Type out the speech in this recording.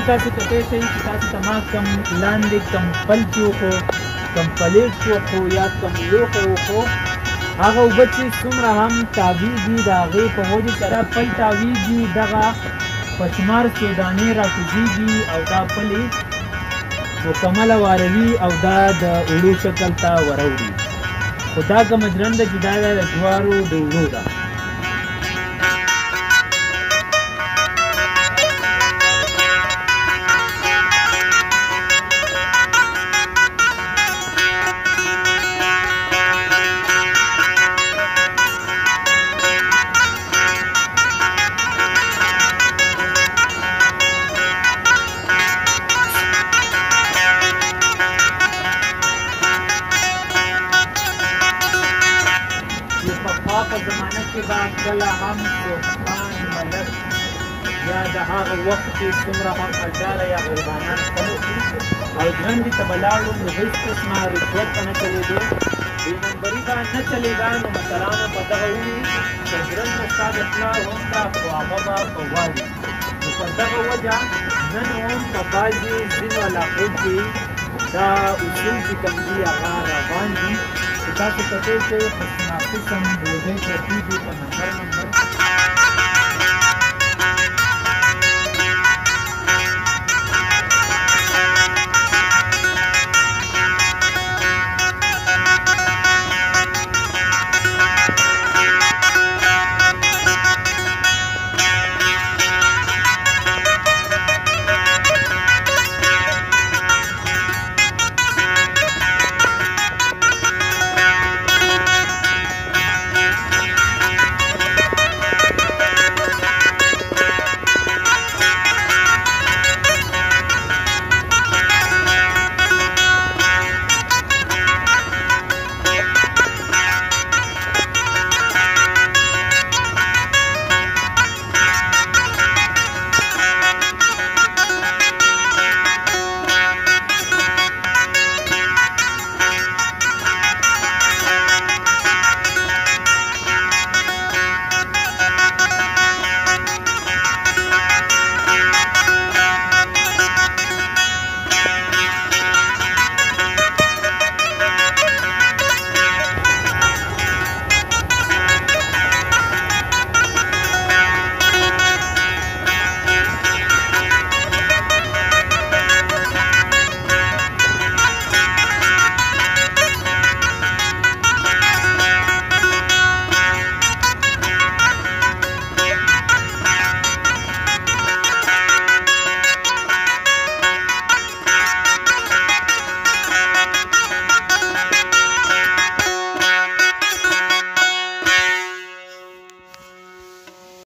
تاسو کته شي چې تاسو ته ما کم لاندې کم پلچو خو کم پلیټ خو یا کم لوخه خو هغه وبچې څومره هم تاویږي د هغې په وجې سره پل تاویږي دغه پشمار سودانې راکوزیږي او دا پلې مکمله واروي او دا د اوړو شکل ته وروړي خو دا کومه جرنده چې دا د جوارو د اوړو ده په زمانه کې به کله هم سلطان ملک یا د هغه وخت کې څومره هم مالداره یا غریبانان کم وکړي او ژرندې ته به لاړو نو هېڅ قسمه رشوت به نه چلېدو بې نمبري به نه چلېده نو مشرانو به دغه ووي که ژرنده ستا د پلار وکړه خو هغه به په والي نو په دغه وجه نن هم په بعضې ځینو علاقو کې دا اصول چې کوم دي هغه روان دي چې تاسو کتئ چې قسم ډوډۍ پرتې دي په نمبر